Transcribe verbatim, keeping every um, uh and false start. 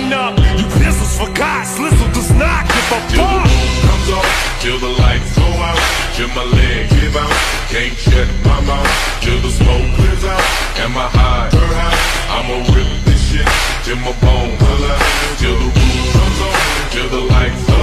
lighten up. You pistols for God, Slizzle does not give a Till the fuck. moon comes on, till the lights go out, till my leg give out, can't shut my mouth, till the smoke clears out. Am I high? Her high. I'ma rip this shit till my bone hollow, till the roof comes on, till the lights